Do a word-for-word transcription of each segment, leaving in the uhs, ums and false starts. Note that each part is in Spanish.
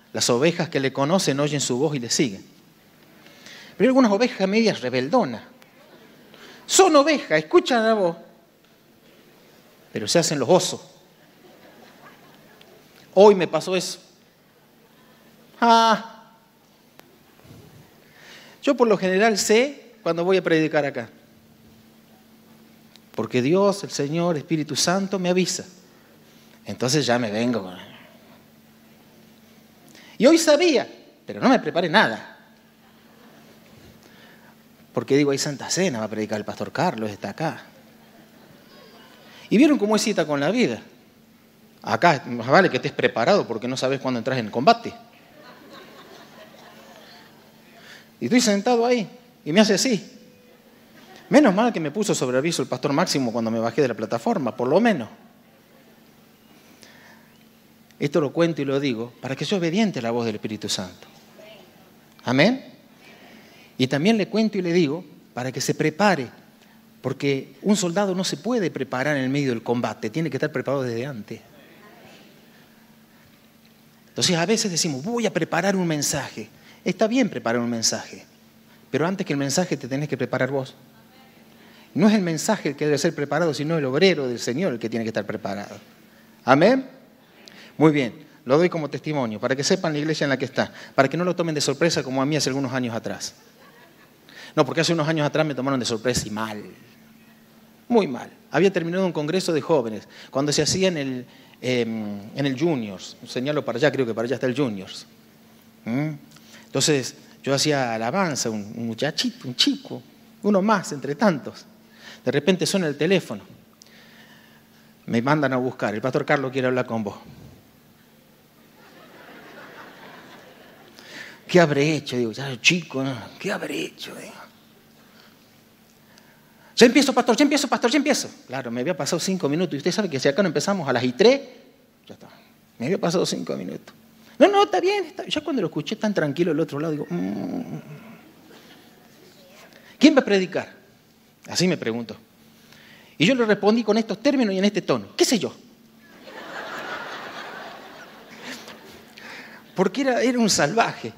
Las ovejas que le conocen oyen su voz y le siguen. Pero hay algunas ovejas medias rebeldonas. Son ovejas, escuchan la voz, pero se hacen los osos. Hoy me pasó eso. Ah, yo por lo general sé cuando voy a predicar acá. Porque Dios, el Señor, Espíritu Santo me avisa. Entonces ya me vengo. Y hoy sabía, pero no me preparé nada. Porque digo, hay Santa Cena, va a predicar el pastor Carlos, está acá. Y vieron cómo es cita con la vida. Acá, más vale que estés preparado porque no sabes cuándo entras en combate. Y estoy sentado ahí y me hace así. Menos mal que me puso sobre aviso el pastor Máximo cuando me bajé de la plataforma, por lo menos. Esto lo cuento y lo digo para que sea obediente a la voz del Espíritu Santo. Amén. Y también le cuento y le digo para que se prepare, porque un soldado no se puede preparar en el medio del combate, tiene que estar preparado desde antes. Entonces a veces decimos, voy a preparar un mensaje. Está bien preparar un mensaje, pero antes que el mensaje te tenés que preparar vos. No es el mensaje el que debe ser preparado, sino el obrero del Señor el que tiene que estar preparado. Amén. Muy bien, lo doy como testimonio, para que sepan la iglesia en la que está, para que no lo tomen de sorpresa como a mí hace algunos años atrás. No, porque hace unos años atrás me tomaron de sorpresa y mal, muy mal. Había terminado un congreso de jóvenes, cuando se hacía en el, eh, en el Juniors, señalo para allá, creo que para allá está el Juniors. ¿Mm? Entonces yo hacía alabanza, un, un muchachito, un chico, uno más entre tantos. De repente suena el teléfono, me mandan a buscar, el pastor Carlos quiere hablar con vos. ¿Qué habré hecho? Digo, ya chico, ¿no? ¿Qué habré hecho? Digo. Ya empiezo, pastor, ya empiezo, pastor, ya empiezo. Claro, me había pasado cinco minutos. Y usted sabe que si acá no empezamos a las y tres, ya está. Me había pasado cinco minutos. No, no, está bien, está bien. Ya cuando lo escuché tan tranquilo del otro lado, digo, mmm. ¿Quién va a predicar? Así me preguntó. Y yo le respondí con estos términos y en este tono. ¿Qué sé yo? Porque era, era un salvaje.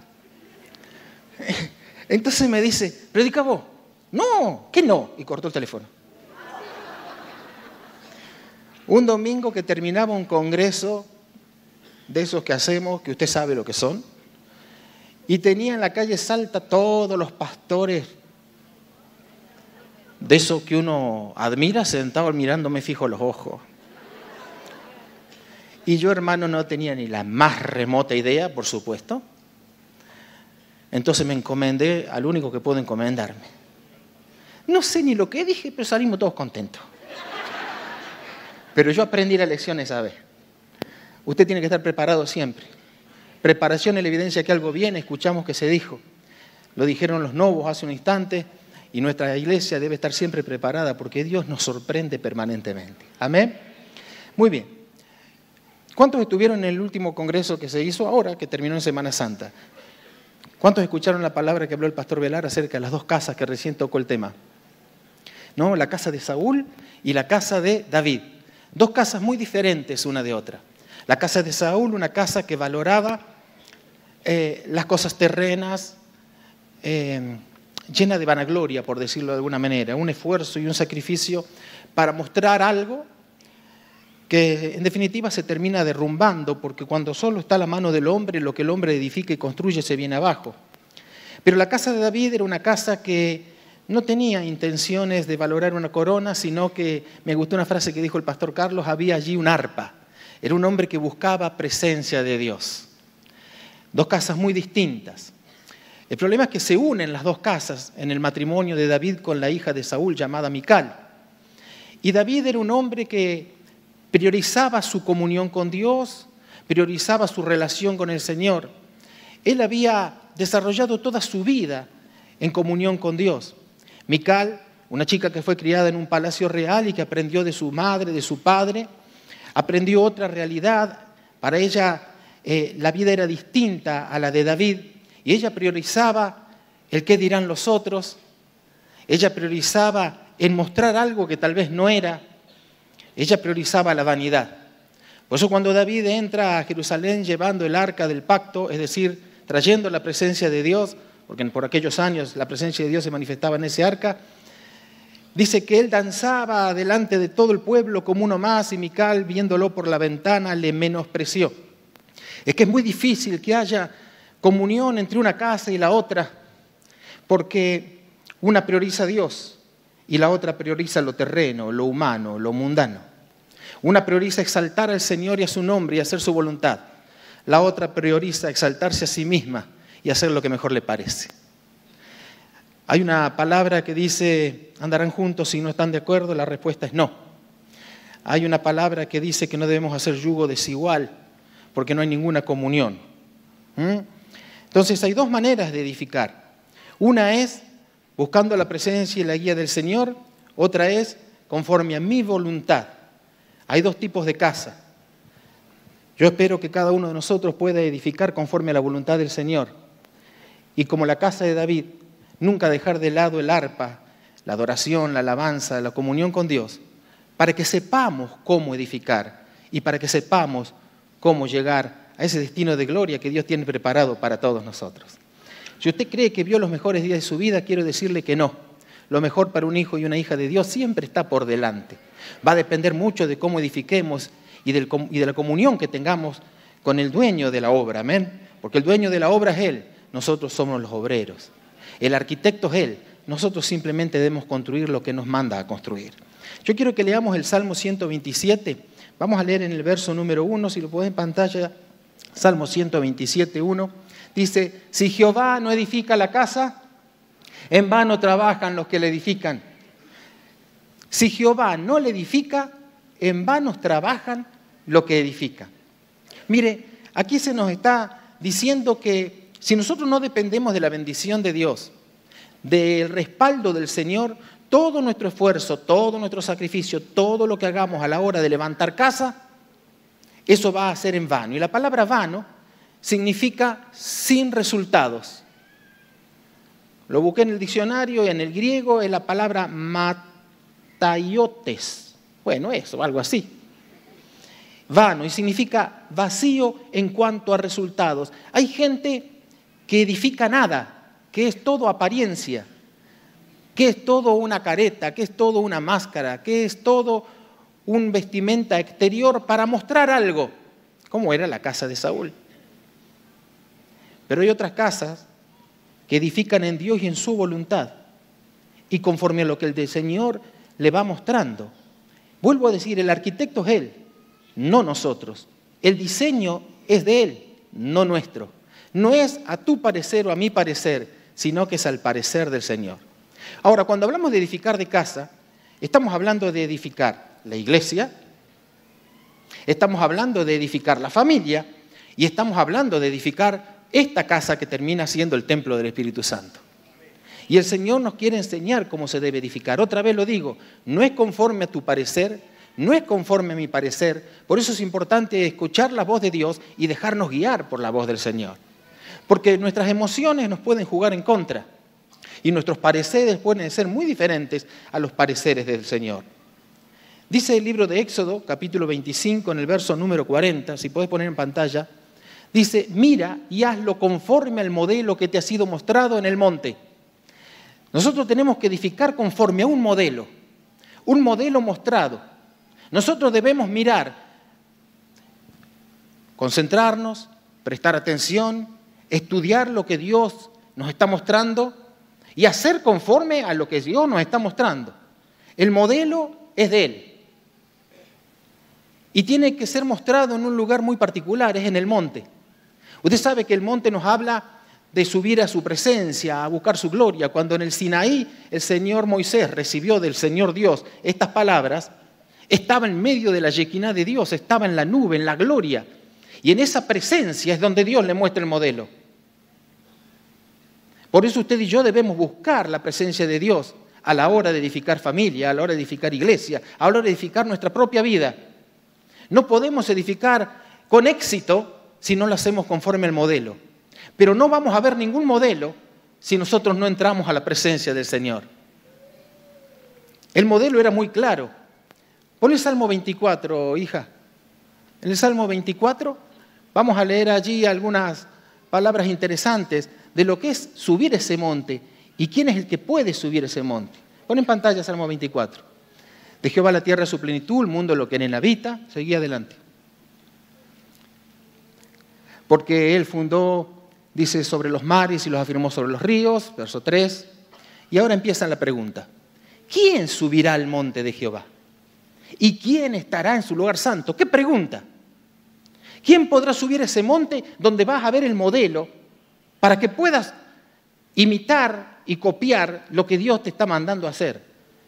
Entonces me dice, ¿predica vos? No, ¿qué no? Y cortó el teléfono. Un domingo que terminaba un congreso de esos que hacemos, que usted sabe lo que son, y tenía en la calle Salta todos los pastores de esos que uno admira, sentados mirándome fijo los ojos. Y yo, hermano, no tenía ni la más remota idea, por supuesto. Entonces me encomendé al único que puedo encomendarme. No sé ni lo que dije, pero salimos todos contentos. Pero yo aprendí la lección esa vez. Usted tiene que estar preparado siempre. Preparación es la evidencia que algo viene, escuchamos que se dijo. Lo dijeron los novos hace un instante y nuestra iglesia debe estar siempre preparada porque Dios nos sorprende permanentemente. Amén. Muy bien. ¿Cuántos estuvieron en el último congreso que se hizo ahora, que terminó en Semana Santa? ¿Cuántos escucharon la palabra que habló el pastor Velar acerca de las dos casas que recién tocó el tema? ¿No? La casa de Saúl y la casa de David. Dos casas muy diferentes una de otra. La casa de Saúl, una casa que valoraba eh, las cosas terrenas, eh, llena de vanagloria, por decirlo de alguna manera, un esfuerzo y un sacrificio para mostrar algo que en definitiva se termina derrumbando, porque cuando solo está la mano del hombre, lo que el hombre edifica y construye se viene abajo. Pero la casa de David era una casa que no tenía intenciones de valorar una corona, sino que, me gustó una frase que dijo el pastor Carlos, había allí un arpa. Era un hombre que buscaba presencia de Dios. Dos casas muy distintas. El problema es que se unen las dos casas en el matrimonio de David con la hija de Saúl llamada Mical. Y David era un hombre que priorizaba su comunión con Dios, priorizaba su relación con el Señor. Él había desarrollado toda su vida en comunión con Dios. Mical, una chica que fue criada en un palacio real y que aprendió de su madre, de su padre, aprendió otra realidad. Para ella eh, la vida era distinta a la de David y ella priorizaba el qué dirán los otros. Ella priorizaba en mostrar algo que tal vez no era. Ella priorizaba la vanidad. Por eso cuando David entra a Jerusalén llevando el arca del pacto, es decir, trayendo la presencia de Dios, porque por aquellos años la presencia de Dios se manifestaba en ese arca, dice que él danzaba delante de todo el pueblo como uno más y Mical, viéndolo por la ventana, le menospreció. Es que es muy difícil que haya comunión entre una casa y la otra, porque una prioriza a Dios y la otra prioriza lo terreno, lo humano, lo mundano. Una prioriza exaltar al Señor y a su nombre y hacer su voluntad. La otra prioriza exaltarse a sí misma y hacer lo que mejor le parece. Hay una palabra que dice, ¿andarán juntos si no están de acuerdo? La respuesta es no. Hay una palabra que dice que no debemos hacer yugo desigual porque no hay ninguna comunión. ¿Mm? Entonces hay dos maneras de edificar. Una es buscando la presencia y la guía del Señor, otra es conforme a mi voluntad. Hay dos tipos de casa. Yo espero que cada uno de nosotros pueda edificar conforme a la voluntad del Señor. Y como la casa de David, nunca dejar de lado el arpa, la adoración, la alabanza, la comunión con Dios, para que sepamos cómo edificar y para que sepamos cómo llegar a ese destino de gloria que Dios tiene preparado para todos nosotros. Si usted cree que vio los mejores días de su vida, quiero decirle que no. Lo mejor para un hijo y una hija de Dios siempre está por delante. Va a depender mucho de cómo edifiquemos y, del, y de la comunión que tengamos con el dueño de la obra, amén. Porque el dueño de la obra es Él, nosotros somos los obreros. El arquitecto es Él, nosotros simplemente debemos construir lo que nos manda a construir. Yo quiero que leamos el Salmo ciento veintisiete, vamos a leer en el verso número uno, si lo pones en pantalla, Salmo ciento veintisiete, uno, dice, si Jehová no edifica la casa, en vano trabajan los que le edifican. Si Jehová no le edifica, en vano trabajan los que edifican. Mire, aquí se nos está diciendo que si nosotros no dependemos de la bendición de Dios, del respaldo del Señor, todo nuestro esfuerzo, todo nuestro sacrificio, todo lo que hagamos a la hora de levantar casa, eso va a ser en vano. Y la palabra vano significa sin resultados. Lo busqué en el diccionario, en el griego es la palabra mataiotes. Bueno, eso, algo así. Vano, y significa vacío en cuanto a resultados. Hay gente que edifica nada, que es todo apariencia, que es todo una careta, que es todo una máscara, que es todo un vestimenta exterior para mostrar algo, como era la casa de Saúl. Pero hay otras casas que edifican en Dios y en su voluntad, y conforme a lo que el Señor le va mostrando. Vuelvo a decir, el arquitecto es Él, no nosotros. El diseño es de Él, no nuestro. No es a tu parecer o a mi parecer, sino que es al parecer del Señor. Ahora, cuando hablamos de edificar de casa, estamos hablando de edificar la iglesia, estamos hablando de edificar la familia y estamos hablando de edificar esta casa que termina siendo el templo del Espíritu Santo. Y el Señor nos quiere enseñar cómo se debe edificar. Otra vez lo digo, no es conforme a tu parecer, no es conforme a mi parecer. Por eso es importante escuchar la voz de Dios y dejarnos guiar por la voz del Señor. Porque nuestras emociones nos pueden jugar en contra. Y nuestros pareceres pueden ser muy diferentes a los pareceres del Señor. Dice el libro de Éxodo, capítulo veinticinco, en el verso número cuarenta, si puedes poner en pantalla, dice, mira y hazlo conforme al modelo que te ha sido mostrado en el monte. Nosotros tenemos que edificar conforme a un modelo, un modelo mostrado. Nosotros debemos mirar, concentrarnos, prestar atención, estudiar lo que Dios nos está mostrando y hacer conforme a lo que Dios nos está mostrando. El modelo es de Él. Y tiene que ser mostrado en un lugar muy particular, es en el monte. Usted sabe que el monte nos habla de subir a su presencia, a buscar su gloria. Cuando en el Sinaí el Señor Moisés recibió del Señor Dios estas palabras, estaba en medio de la Shekinah de Dios, estaba en la nube, en la gloria. Y en esa presencia es donde Dios le muestra el modelo. Por eso usted y yo debemos buscar la presencia de Dios a la hora de edificar familia, a la hora de edificar iglesia, a la hora de edificar nuestra propia vida. No podemos edificar con éxito si no lo hacemos conforme al modelo. Pero no vamos a ver ningún modelo si nosotros no entramos a la presencia del Señor. El modelo era muy claro. Pon el Salmo veinticuatro, hija. En el Salmo veinticuatro vamos a leer allí algunas palabras interesantes de lo que es subir ese monte y quién es el que puede subir ese monte. Pon en pantalla Salmo veinticuatro. De Jehová la tierra su plenitud, el mundo lo que en él habita. Seguí adelante. Porque él fundó, dice, sobre los mares y los afirmó sobre los ríos, verso tres. Y ahora empieza la pregunta. ¿Quién subirá al monte de Jehová? ¿Y quién estará en su lugar santo? ¿Qué pregunta? ¿Quién podrá subir a ese monte donde vas a ver el modelo para que puedas imitar y copiar lo que Dios te está mandando a hacer?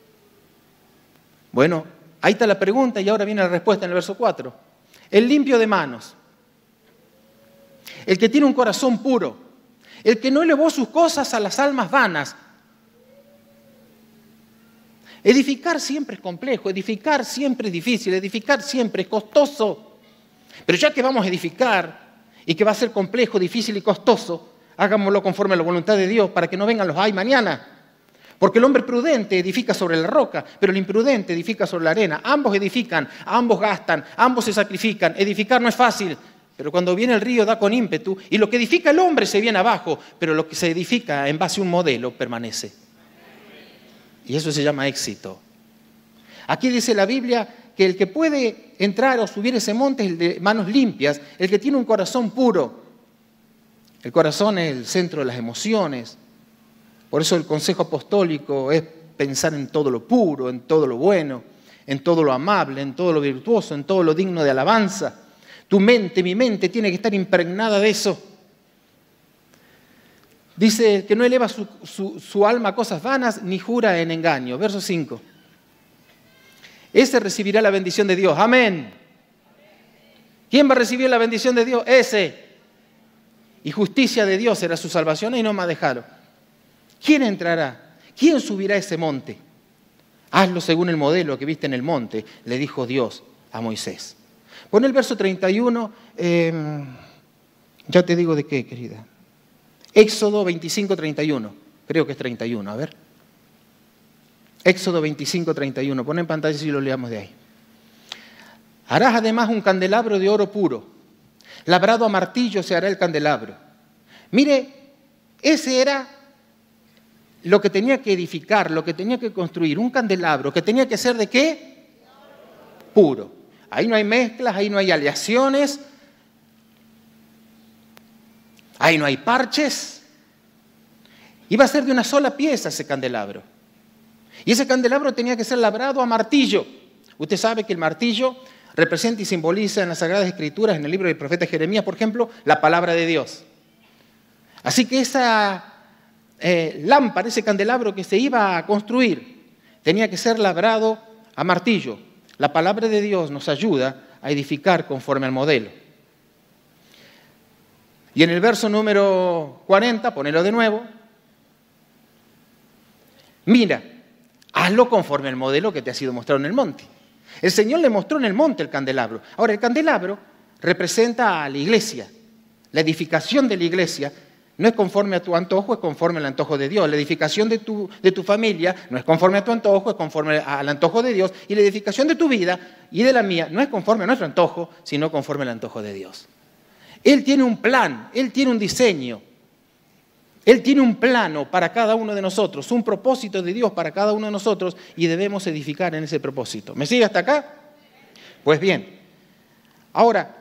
Bueno, ahí está la pregunta y ahora viene la respuesta en el verso cuatro. El limpio de manos, el que tiene un corazón puro, el que no elevó sus cosas a las almas vanas. Edificar siempre es complejo, edificar siempre es difícil, edificar siempre es costoso. Pero ya que vamos a edificar y que va a ser complejo, difícil y costoso, hagámoslo conforme a la voluntad de Dios para que no vengan los ay mañana. Porque el hombre prudente edifica sobre la roca, pero el imprudente edifica sobre la arena. Ambos edifican, ambos gastan, ambos se sacrifican. Edificar no es fácil, pero cuando viene el río da con ímpetu. Y lo que edifica el hombre se viene abajo, pero lo que se edifica en base a un modelo permanece. Y eso se llama éxito. Aquí dice la Biblia que el que puede entrar o subir ese monte es el de manos limpias, el que tiene un corazón puro. El corazón es el centro de las emociones. Por eso el consejo apostólico es pensar en todo lo puro, en todo lo bueno, en todo lo amable, en todo lo virtuoso, en todo lo digno de alabanza. Tu mente, mi mente, tiene que estar impregnada de eso. Dice que no eleva su, su, su alma a cosas vanas ni jura en engaño. Verso cinco. Ese recibirá la bendición de Dios. Amén. ¿Quién va a recibir la bendición de Dios? Ese. Y justicia de Dios será su salvación y no más dejaron. ¿Quién entrará? ¿Quién subirá a ese monte? Hazlo según el modelo que viste en el monte, le dijo Dios a Moisés. Pon el verso treinta y uno. Eh, ya te digo de qué, querida. Éxodo veinticinco, treinta y uno. Creo que es treinta y uno, a ver. Éxodo veinticinco, treinta y uno. Pon en pantalla si lo leamos de ahí. Harás además un candelabro de oro puro. Labrado a martillo se hará el candelabro. Mire, ese era lo que tenía que edificar, lo que tenía que construir. Un candelabro que tenía que ser ¿de qué? Puro. Ahí no hay mezclas, ahí no hay aleaciones. Ahí no hay parches. Iba a ser de una sola pieza ese candelabro. Y ese candelabro tenía que ser labrado a martillo. Usted sabe que el martillo representa y simboliza en las Sagradas Escrituras, en el libro del profeta Jeremías, por ejemplo, la palabra de Dios. Así que esa eh, lámpara, ese candelabro que se iba a construir, tenía que ser labrado a martillo. La palabra de Dios nos ayuda a edificar conforme al modelo. Y en el verso número cuarenta, ponelo de nuevo. Mira, hazlo conforme al modelo que te ha sido mostrado en el monte. El Señor le mostró en el monte el candelabro. Ahora, el candelabro representa a la iglesia. La edificación de la iglesia no es conforme a tu antojo, es conforme al antojo de Dios. La edificación de tu, de tu familia no es conforme a tu antojo, es conforme al antojo de Dios. Y la edificación de tu vida y de la mía no es conforme a nuestro antojo, sino conforme al antojo de Dios. Él tiene un plan, Él tiene un diseño. Él tiene un plano para cada uno de nosotros, un propósito de Dios para cada uno de nosotros y debemos edificar en ese propósito. ¿Me sigue hasta acá? Pues bien, ahora,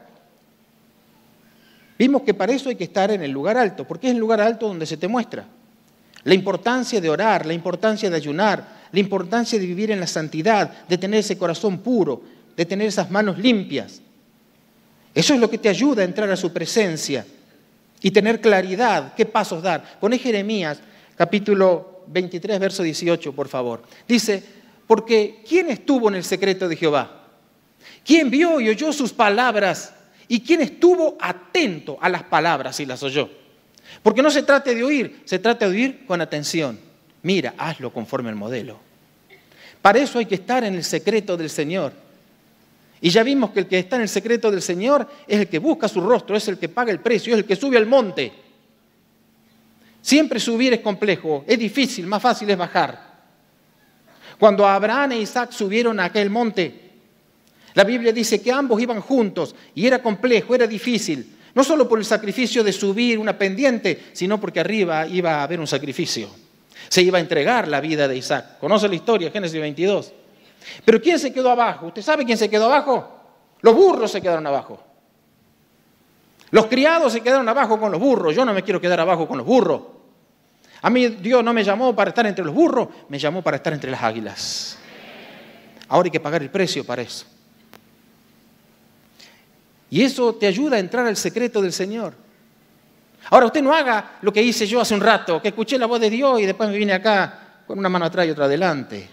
vimos que para eso hay que estar en el lugar alto, porque es el lugar alto donde se te muestra la importancia de orar, la importancia de ayunar, la importancia de vivir en la santidad, de tener ese corazón puro, de tener esas manos limpias. Eso es lo que te ayuda a entrar a su presencia y tener claridad, qué pasos dar. Poné Jeremías, capítulo veintitrés, verso dieciocho, por favor. Dice, porque ¿quién estuvo en el secreto de Jehová? ¿Quién vio y oyó sus palabras? ¿Y quién estuvo atento a las palabras y las oyó? Porque no se trata de oír, se trata de oír con atención. Mira, hazlo conforme al modelo. Para eso hay que estar en el secreto del Señor. Y ya vimos que el que está en el secreto del Señor es el que busca su rostro, es el que paga el precio, es el que sube al monte. Siempre subir es complejo, es difícil, más fácil es bajar. Cuando Abraham e Isaac subieron a aquel monte, La Biblia dice que ambos iban juntos y era complejo, era difícil. No solo por el sacrificio de subir una pendiente, sino porque arriba iba a haber un sacrificio. Se iba a entregar la vida de Isaac. ¿Conoce la historia? Génesis veintidós. Pero ¿quién se quedó abajo? ¿Usted sabe quién se quedó abajo? Los burros se quedaron abajo. Los criados se quedaron abajo con los burros. Yo no me quiero quedar abajo con los burros. A mí Dios no me llamó para estar entre los burros, me llamó para estar entre las águilas. Ahora hay que pagar el precio para eso. Y eso te ayuda a entrar al secreto del Señor. Ahora usted no haga lo que hice yo hace un rato, que escuché la voz de Dios y después me vine acá con una mano atrás y otra adelante.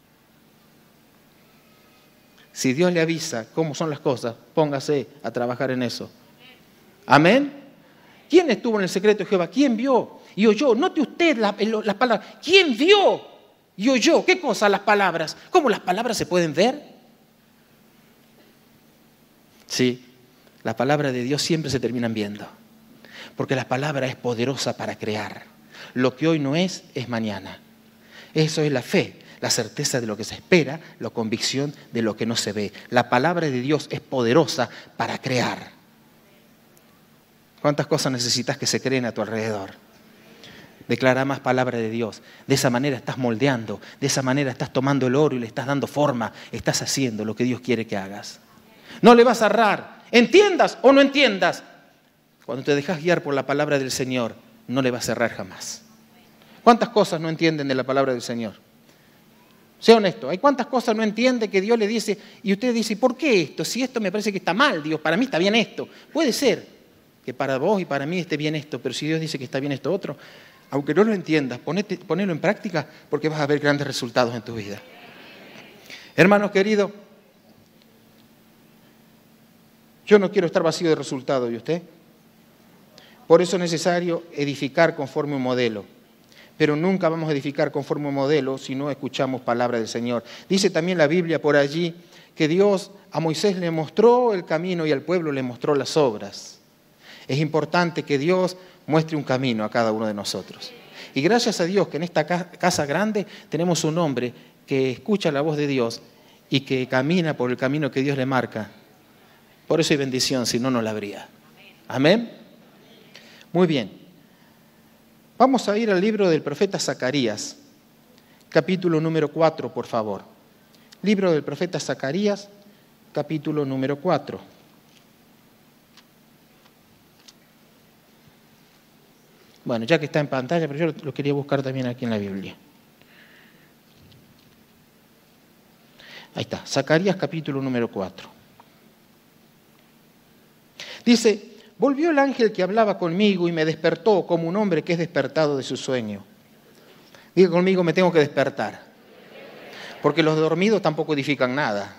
Si Dios le avisa cómo son las cosas, póngase a trabajar en eso. Amén. ¿Quién estuvo en el secreto de Jehová? ¿Quién vio y oyó? Note usted las la palabras. ¿Quién vio y oyó? ¿Qué cosa? Las palabras. ¿Cómo las palabras se pueden ver? Sí, las palabras de Dios siempre se terminan viendo. Porque la palabra es poderosa para crear. Lo que hoy no es, es mañana. Eso es la fe, la certeza de lo que se espera, la convicción de lo que no se ve. La palabra de Dios es poderosa para crear. ¿Cuántas cosas necesitas que se creen a tu alrededor? Declara más palabra de Dios. De esa manera estás moldeando, de esa manera estás tomando el oro y le estás dando forma. Estás haciendo lo que Dios quiere que hagas. No le vas a errar. Entiendas o no entiendas. Cuando te dejas guiar por la palabra del Señor, no le vas a errar jamás. ¿Cuántas cosas no entienden de la palabra del Señor? Sea honesto. ¿Hay cuántas cosas no entiende que Dios le dice? Y usted dice, ¿por qué esto? Si esto me parece que está mal, Dios, para mí está bien esto. Puede ser que para vos y para mí esté bien esto, pero si Dios dice que está bien esto otro, aunque no lo entiendas, ponete, ponelo en práctica porque vas a ver grandes resultados en tu vida. Hermanos queridos, yo no quiero estar vacío de resultados, ¿y usted? Por eso es necesario edificar conforme a un modelo. Pero nunca vamos a edificar conforme a un modelo si no escuchamos palabra del Señor. Dice también la Biblia por allí que Dios a Moisés le mostró el camino y al pueblo le mostró las obras. Es importante que Dios muestre un camino a cada uno de nosotros. Y gracias a Dios que en esta casa grande tenemos un hombre que escucha la voz de Dios y que camina por el camino que Dios le marca. Por eso hay bendición, si no, no la habría. Amén. Muy bien. Vamos a ir al libro del profeta Zacarías, capítulo número cuatro, por favor. Libro del profeta Zacarías, capítulo número cuatro. Bueno, ya que está en pantalla, pero yo lo quería buscar también aquí en la Biblia. Ahí está, Zacarías capítulo número cuatro. Dice, volvió el ángel que hablaba conmigo y me despertó como un hombre que es despertado de su sueño. Diga conmigo, me tengo que despertar. Porque los dormidos tampoco edifican nada.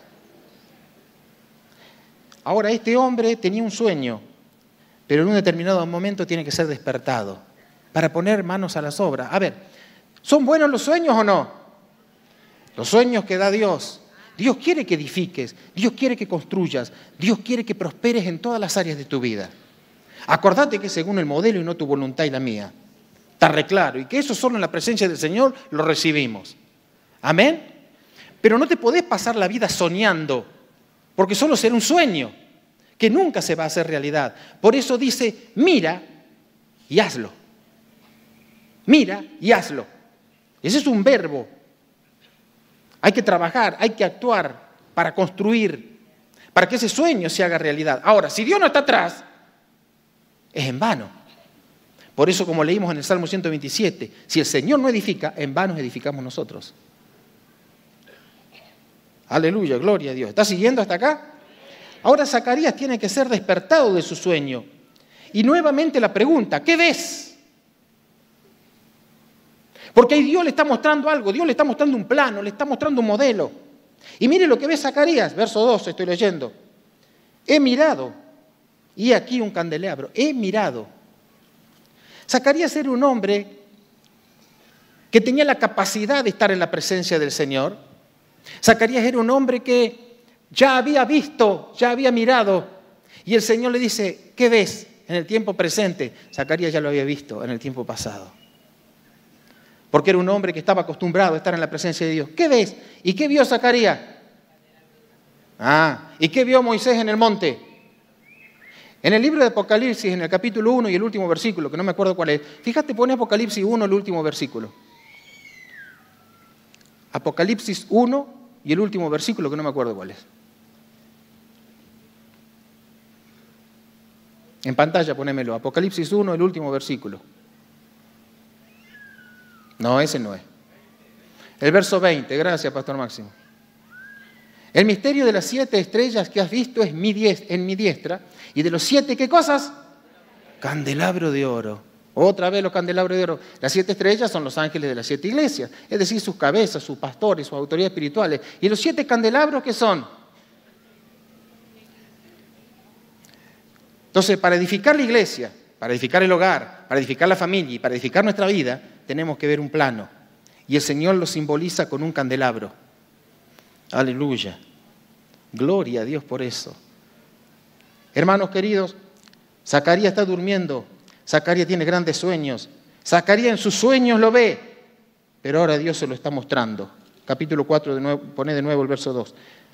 Ahora, este hombre tenía un sueño, pero en un determinado momento tiene que ser despertado para poner manos a las obras. A ver, ¿son buenos los sueños o no? Los sueños que da Dios. Dios quiere que edifiques, Dios quiere que construyas, Dios quiere que prosperes en todas las áreas de tu vida. Acordate que según el modelo y no tu voluntad y la mía. Está re claro. Y que eso solo en la presencia del Señor lo recibimos. Amén. Pero no te podés pasar la vida soñando, porque solo será un sueño, que nunca se va a hacer realidad. Por eso dice, mira y hazlo. Mira y hazlo. Ese es un verbo. Hay que trabajar, hay que actuar para construir, para que ese sueño se haga realidad. Ahora, si Dios no está atrás, es en vano. Por eso, como leímos en el Salmo ciento veintisiete, si el Señor no edifica, en vano edificamos nosotros. Aleluya, gloria a Dios. ¿Está siguiendo hasta acá? Ahora Zacarías tiene que ser despertado de su sueño. Y nuevamente la pregunta, ¿qué ves? Porque ahí Dios le está mostrando algo, Dios le está mostrando un plano, le está mostrando un modelo. Y mire lo que ve Zacarías, verso dos, estoy leyendo. He mirado, y aquí un candelabro, he mirado. Zacarías era un hombre que tenía la capacidad de estar en la presencia del Señor. Zacarías era un hombre que ya había visto, ya había mirado. Y el Señor le dice, ¿qué ves en el tiempo presente? Zacarías ya lo había visto en el tiempo pasado. Porque era un hombre que estaba acostumbrado a estar en la presencia de Dios. ¿Qué ves? ¿Y qué vio Zacarías? Ah, ¿y qué vio Moisés en el monte? En el libro de Apocalipsis, en el capítulo uno y el último versículo, que no me acuerdo cuál es. Fíjate, pone Apocalipsis uno, el último versículo. Apocalipsis uno y el último versículo, que no me acuerdo cuál es. En pantalla ponémelo. Apocalipsis uno, el último versículo. No, ese no es. El verso veinte, gracias, Pastor Máximo. El misterio de las siete estrellas que has visto es mi diestra, en mi diestra. ¿Y de los siete qué cosas? Candelabro de oro. Otra vez los candelabros de oro. Las siete estrellas son los ángeles de las siete iglesias, es decir, sus cabezas, sus pastores, sus autoridades espirituales. ¿Y los siete candelabros qué son? Entonces, para edificar la iglesia, para edificar el hogar, para edificar la familia y para edificar nuestra vida, tenemos que ver un plano. Y el Señor lo simboliza con un candelabro. Aleluya. Gloria a Dios por eso. Hermanos queridos, Zacarías está durmiendo. Zacarías tiene grandes sueños. Zacarías en sus sueños lo ve. Pero ahora Dios se lo está mostrando. Capítulo cuatro, de nuevo, pone de nuevo el verso dos.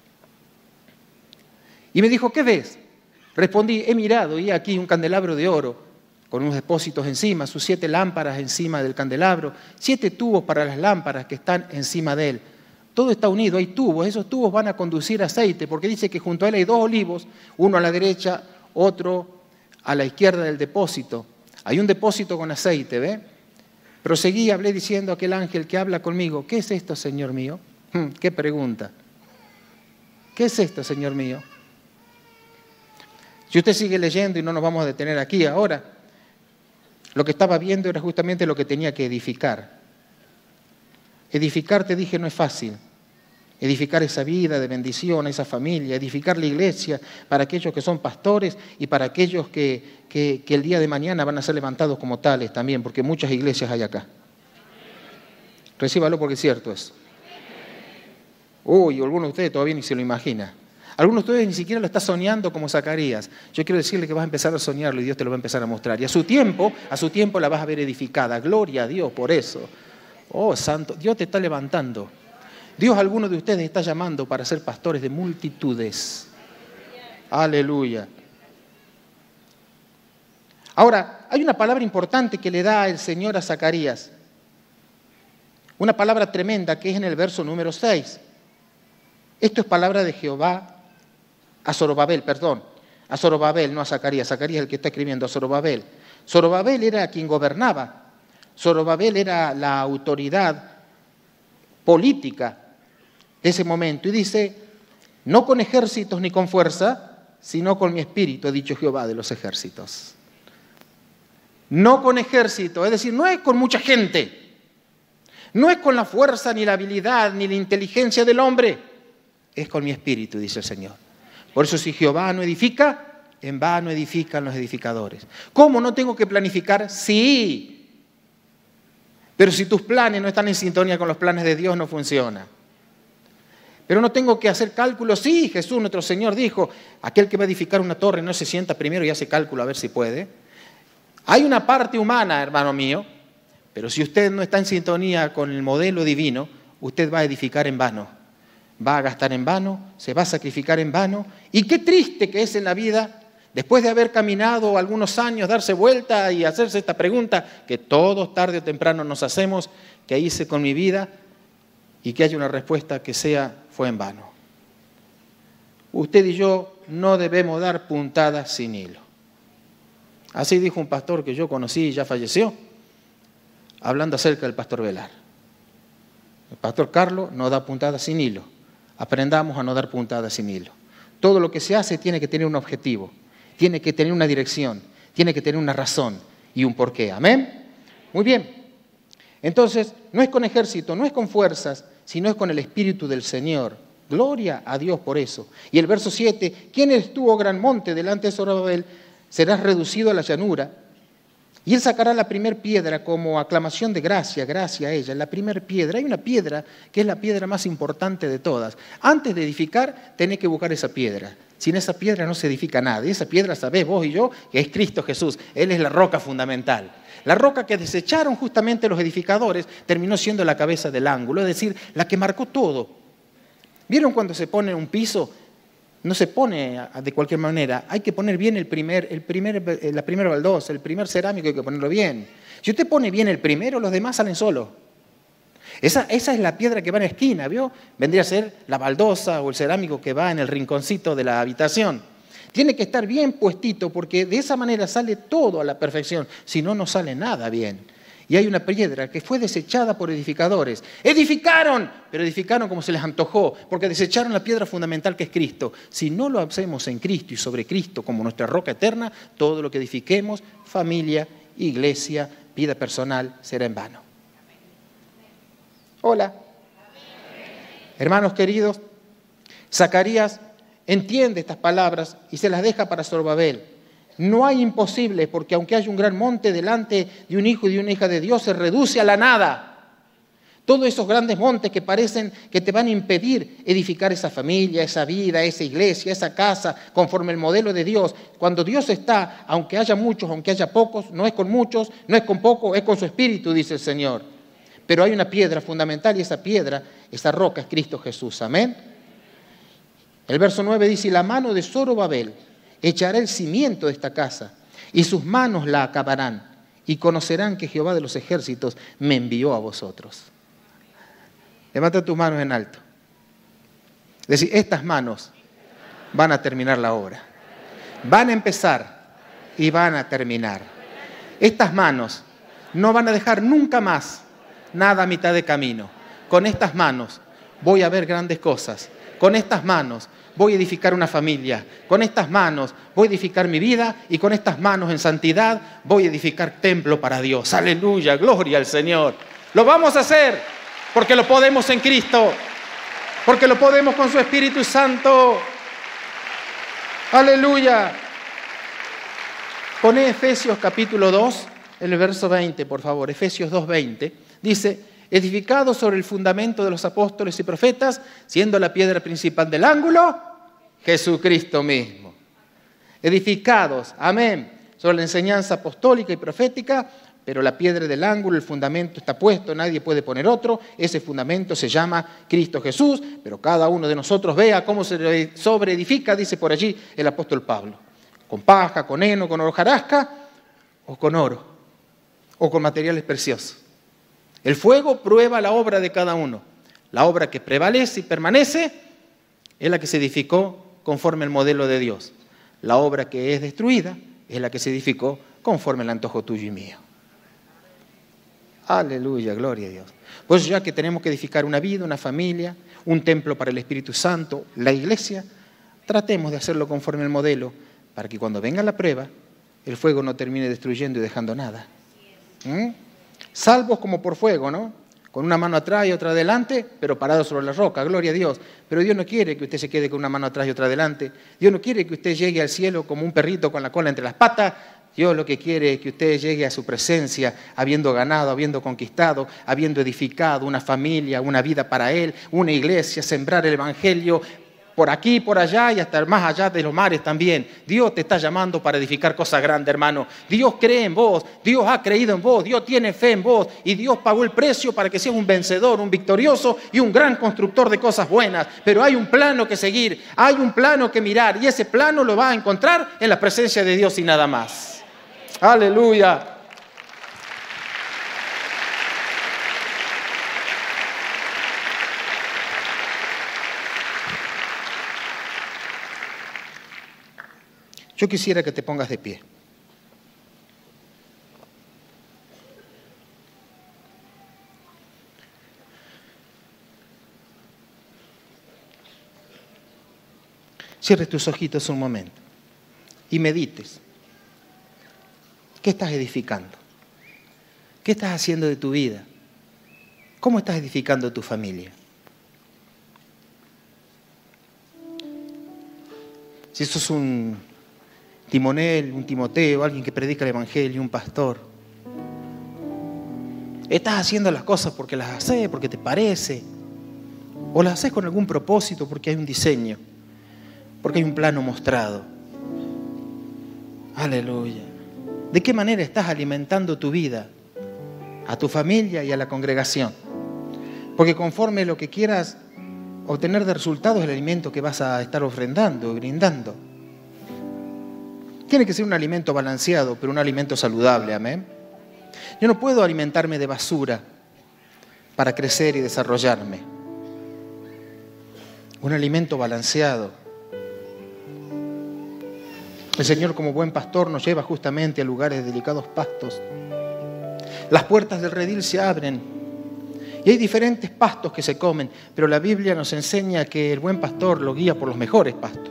Y me dijo, ¿qué ves? Respondí, he mirado y aquí un candelabro de oro con unos depósitos encima, sus siete lámparas encima del candelabro, siete tubos para las lámparas que están encima de él. Todo está unido, hay tubos, esos tubos van a conducir aceite, porque dice que junto a él hay dos olivos, uno a la derecha, otro a la izquierda del depósito. Hay un depósito con aceite, ¿ve? Proseguí, hablé diciendo a aquel ángel que habla conmigo, ¿qué es esto, Señor mío? Hmm, ¿Qué pregunta? ¿Qué es esto, Señor mío? Si usted sigue leyendo y no nos vamos a detener aquí ahora, lo que estaba viendo era justamente lo que tenía que edificar. Edificar, te dije, no es fácil. Edificar esa vida de bendición, esa familia, edificar la iglesia para aquellos que son pastores y para aquellos que, que, que el día de mañana van a ser levantados como tales también, porque muchas iglesias hay acá. Recíbalo porque es cierto eso. Uy, algunos de ustedes todavía ni se lo imagina. Algunos de ustedes ni siquiera lo están soñando como Zacarías. Yo quiero decirle que vas a empezar a soñarlo y Dios te lo va a empezar a mostrar. Y a su tiempo, a su tiempo la vas a ver edificada. Gloria a Dios por eso. Oh, santo, Dios te está levantando. Dios a algunos de ustedes está llamando para ser pastores de multitudes. Aleluya. Ahora, hay una palabra importante que le da el Señor a Zacarías. Una palabra tremenda que es en el verso número seis. Esto es palabra de Jehová a Zorobabel, perdón, a Zorobabel, no a Zacarías. Zacarías es el que está escribiendo, a Zorobabel. Zorobabel era quien gobernaba. Zorobabel era la autoridad política de ese momento. Y dice, no con ejércitos ni con fuerza, sino con mi espíritu, ha dicho Jehová de los ejércitos. No con ejército, es decir, no es con mucha gente. No es con la fuerza, ni la habilidad, ni la inteligencia del hombre. Es con mi espíritu, dice el Señor. Por eso si Jehová no edifica, en vano edifican los edificadores. ¿Cómo no tengo que planificar? Sí. Pero si tus planes no están en sintonía con los planes de Dios, no funciona. Pero no tengo que hacer cálculos. Sí, Jesús, nuestro Señor, dijo, aquel que va a edificar una torre no se sienta primero y hace cálculo a ver si puede. Hay una parte humana, hermano mío, pero si usted no está en sintonía con el modelo divino, usted va a edificar en vano. Va a gastar en vano, se va a sacrificar en vano. Y qué triste que es en la vida, después de haber caminado algunos años, darse vuelta y hacerse esta pregunta, que todos tarde o temprano nos hacemos, ¿qué hice con mi vida? Y que haya una respuesta que sea, fue en vano. Usted y yo no debemos dar puntadas sin hilo. Así dijo un pastor que yo conocí y ya falleció, hablando acerca del pastor Velar. El pastor Carlos no da puntadas sin hilo. Aprendamos a no dar puntadas sin hilo. Todo lo que se hace tiene que tener un objetivo, tiene que tener una dirección, tiene que tener una razón y un porqué. ¿Amén? Muy bien. Entonces, no es con ejército, no es con fuerzas, sino es con el Espíritu del Señor. Gloria a Dios por eso. Y el verso siete, ¿quién estuvo gran monte delante de Zorobabel? Serás reducido a la llanura. Y él sacará la primer piedra como aclamación de gracia, gracia a ella, la primer piedra. Hay una piedra que es la piedra más importante de todas. Antes de edificar, tenés que buscar esa piedra. Sin esa piedra no se edifica nada. Y esa piedra, sabés vos y yo, que es Cristo Jesús. Él es la roca fundamental. La roca que desecharon justamente los edificadores terminó siendo la cabeza del ángulo, es decir, la que marcó todo. ¿Vieron cuando se pone un piso no se pone de cualquier manera. Hay que poner bien el primer, el primer, la primera baldosa, el primer cerámico hay que ponerlo bien. Si usted pone bien el primero, los demás salen solos. Esa, esa es la piedra que va en la esquina, ¿vio? Vendría a ser la baldosa o el cerámico que va en el rinconcito de la habitación. Tiene que estar bien puestito porque de esa manera sale todo a la perfección. Si no, no sale nada bien. Y hay una piedra que fue desechada por edificadores. ¡Edificaron! Pero edificaron como se les antojó, porque desecharon la piedra fundamental que es Cristo. Si no lo hacemos en Cristo y sobre Cristo como nuestra roca eterna, todo lo que edifiquemos, familia, iglesia, vida personal, será en vano. Hola. Hermanos queridos, Zacarías entiende estas palabras y se las deja para Zorobabel. No hay imposible, porque aunque haya un gran monte delante de un hijo y de una hija de Dios, se reduce a la nada. Todos esos grandes montes que parecen que te van a impedir edificar esa familia, esa vida, esa iglesia, esa casa, conforme el modelo de Dios. Cuando Dios está, aunque haya muchos, aunque haya pocos, no es con muchos, no es con pocos, es con su espíritu, dice el Señor. Pero hay una piedra fundamental y esa piedra, esa roca es Cristo Jesús. Amén. El verso nueve dice, la mano de Zorobabel echará el cimiento de esta casa, y sus manos la acabarán, y conocerán que Jehová de los ejércitos me envió a vosotros. Levanta tus manos en alto. Es decir, estas manos van a terminar la obra. Van a empezar y van a terminar. Estas manos no van a dejar nunca más nada a mitad de camino. Con estas manos voy a ver grandes cosas. Con estas manos voy a edificar una familia. Con estas manos voy a edificar mi vida y con estas manos en santidad voy a edificar templo para Dios. Aleluya, gloria al Señor. Lo vamos a hacer porque lo podemos en Cristo, porque lo podemos con su Espíritu Santo. Aleluya. Poné Efesios capítulo dos, el verso veinte, por favor. Efesios dos, veinte. Dice, edificados sobre el fundamento de los apóstoles y profetas, siendo la piedra principal del ángulo, Jesucristo mismo. Edificados, amén, sobre la enseñanza apostólica y profética, pero la piedra del ángulo, el fundamento está puesto, nadie puede poner otro, ese fundamento se llama Cristo Jesús, pero cada uno de nosotros vea cómo se sobreedifica, dice por allí el apóstol Pablo, con paja, con heno, con hojarasca, o con oro, o con materiales preciosos. El fuego prueba la obra de cada uno. La obra que prevalece y permanece es la que se edificó conforme al modelo de Dios. La obra que es destruida es la que se edificó conforme al antojo tuyo y mío. Aleluya, gloria a Dios. Pues ya que tenemos que edificar una vida, una familia, un templo para el Espíritu Santo, la iglesia, tratemos de hacerlo conforme al modelo para que cuando venga la prueba, el fuego no termine destruyendo y dejando nada. ¿Mm? Salvos como por fuego, ¿no? Con una mano atrás y otra adelante, pero parado sobre la roca, gloria a Dios. Pero Dios no quiere que usted se quede con una mano atrás y otra adelante. Dios no quiere que usted llegue al cielo como un perrito con la cola entre las patas. Dios lo que quiere es que usted llegue a su presencia habiendo ganado, habiendo conquistado, habiendo edificado una familia, una vida para Él, una iglesia, sembrar el evangelio por aquí, por allá y hasta más allá de los mares también. Dios te está llamando para edificar cosas grandes, hermano. Dios cree en vos, Dios ha creído en vos, Dios tiene fe en vos y Dios pagó el precio para que seas un vencedor, un victorioso y un gran constructor de cosas buenas. Pero hay un plano que seguir, hay un plano que mirar y ese plano lo vas a encontrar en la presencia de Dios y nada más. Aleluya. Yo quisiera que te pongas de pie. Cierres tus ojitos un momento y medites. ¿Qué estás edificando? ¿Qué estás haciendo de tu vida? ¿Cómo estás edificando tu familia? Si sos un timonel, un Timoteo, alguien que predica el evangelio, un pastor, estás haciendo las cosas porque las haces, porque te parece, o las haces con algún propósito porque hay un diseño, porque hay un plano mostrado. Aleluya. ¿De qué manera estás alimentando tu vida, a tu familia y a la congregación? Porque conforme lo que quieras obtener de resultados el alimento que vas a estar ofrendando, brindando. Tiene que ser un alimento balanceado, pero un alimento saludable, amén. Yo no puedo alimentarme de basura para crecer y desarrollarme. Un alimento balanceado. El Señor, como buen pastor, nos lleva justamente a lugares de delicados pastos. Las puertas del redil se abren y hay diferentes pastos que se comen, pero la Biblia nos enseña que el buen pastor lo guía por los mejores pastos.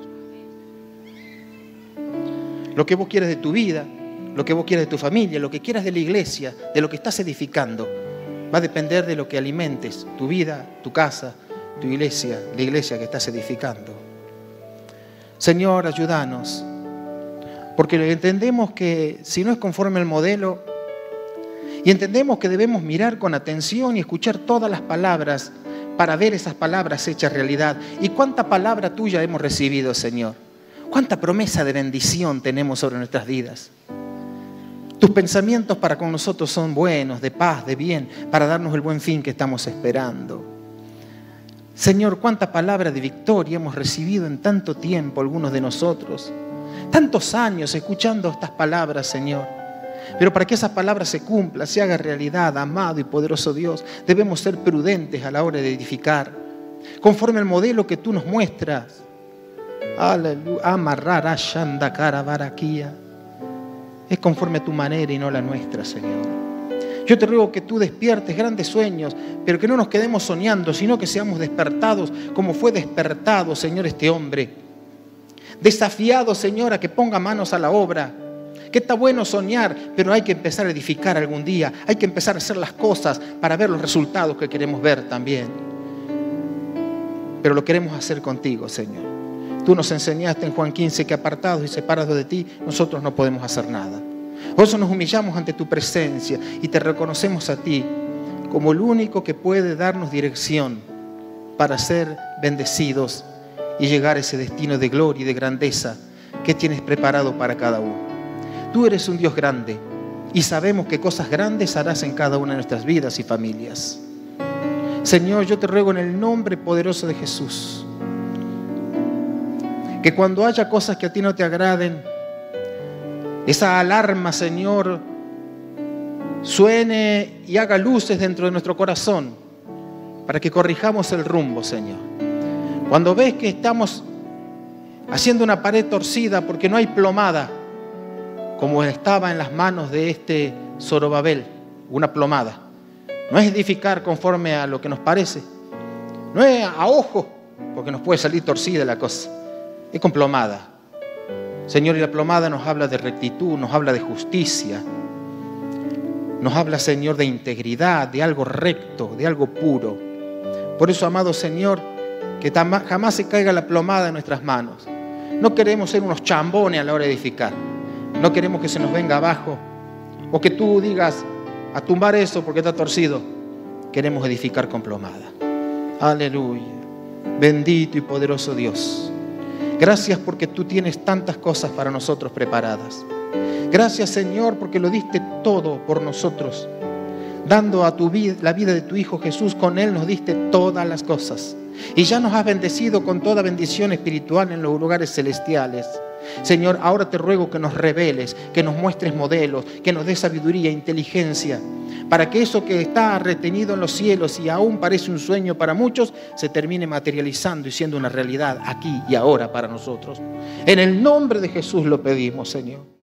Lo que vos quieres de tu vida, lo que vos quieres de tu familia, lo que quieras de la iglesia, de lo que estás edificando, va a depender de lo que alimentes, tu vida, tu casa, tu iglesia, la iglesia que estás edificando. Señor, ayúdanos, porque entendemos que si no es conforme al modelo, y entendemos que debemos mirar con atención y escuchar todas las palabras para ver esas palabras hechas realidad. ¿Y cuánta palabra tuya hemos recibido, Señor? ¿Cuánta promesa de bendición tenemos sobre nuestras vidas? Tus pensamientos para con nosotros son buenos, de paz, de bien, para darnos el buen fin que estamos esperando. Señor, cuánta palabra de victoria hemos recibido en tanto tiempo algunos de nosotros. Tantos años escuchando estas palabras, Señor. Pero para que esas palabras se cumplan, se haga realidad, amado y poderoso Dios, debemos ser prudentes a la hora de edificar, conforme al modelo que tú nos muestras. Aleluya. Amarrar a Shandakara Baraquía. Es conforme a tu manera y no la nuestra, Señor. Yo te ruego que tú despiertes grandes sueños, pero que no nos quedemos soñando, sino que seamos despertados como fue despertado, Señor, este hombre. Desafiado, Señor, a que ponga manos a la obra. Que está bueno soñar, pero hay que empezar a edificar algún día. Hay que empezar a hacer las cosas para ver los resultados que queremos ver también. Pero lo queremos hacer contigo, Señor. Tú nos enseñaste en Juan quince que apartados y separados de ti, nosotros no podemos hacer nada. Por eso nos humillamos ante tu presencia y te reconocemos a ti como el único que puede darnos dirección para ser bendecidos y llegar a ese destino de gloria y de grandeza que tienes preparado para cada uno. Tú eres un Dios grande y sabemos que cosas grandes harás en cada una de nuestras vidas y familias. Señor, yo te ruego en el nombre poderoso de Jesús, que cuando haya cosas que a ti no te agraden, esa alarma, Señor, suene y haga luces dentro de nuestro corazón para que corrijamos el rumbo, Señor. Cuando ves que estamos haciendo una pared torcida porque no hay plomada, como estaba en las manos de este Zorobabel, una plomada. No es edificar conforme a lo que nos parece. No es a ojo, porque nos puede salir torcida la cosa. Es con plomada. Señor, y la plomada nos habla de rectitud, nos habla de justicia. Nos habla, Señor, de integridad, de algo recto, de algo puro. Por eso, amado Señor, que jamás se caiga la plomada en nuestras manos. No queremos ser unos chambones a la hora de edificar. No queremos que se nos venga abajo o que tú digas a tumbar eso porque está torcido. Queremos edificar con plomada. Aleluya. Bendito y poderoso Dios. Gracias porque tú tienes tantas cosas para nosotros preparadas. Gracias, Señor, porque lo diste todo por nosotros. Dando a tu vida, la vida de tu Hijo Jesús, con Él nos diste todas las cosas. Y ya nos has bendecido con toda bendición espiritual en los lugares celestiales. Señor, ahora te ruego que nos reveles, que nos muestres modelos, que nos des sabiduría e inteligencia, para que eso que está retenido en los cielos y aún parece un sueño para muchos, se termine materializando y siendo una realidad aquí y ahora para nosotros. En el nombre de Jesús lo pedimos, Señor.